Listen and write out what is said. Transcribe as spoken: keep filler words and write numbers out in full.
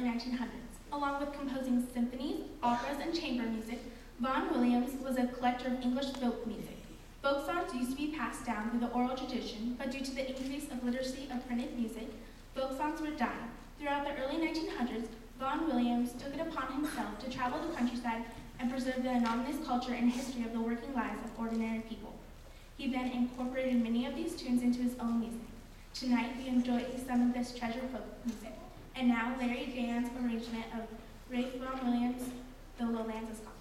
nineteen hundreds. Along with composing symphonies, operas, and chamber music, Vaughan Williams was a collector of English folk music. Folk songs used to be passed down through the oral tradition, but due to the increase of literacy of printed music, folk songs were dying. Throughout the early nineteen hundreds, Vaughan Williams took it upon himself to travel the countryside and preserve the anonymous culture and history of the working lives of ordinary people. He then incorporated many of these tunes into his own music. Tonight, we enjoy some of this treasured folk music. And now, Larry Daehn's arrangement of Ralph Vaughan Williams' The Lowlands is called.